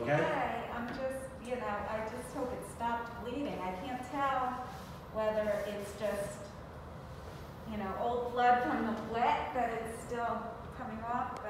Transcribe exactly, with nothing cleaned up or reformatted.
okay? okay. I'm just, you know, I just hope it stopped bleeding. I can't tell whether it's just, you know, old blood from the wet that it's still coming off,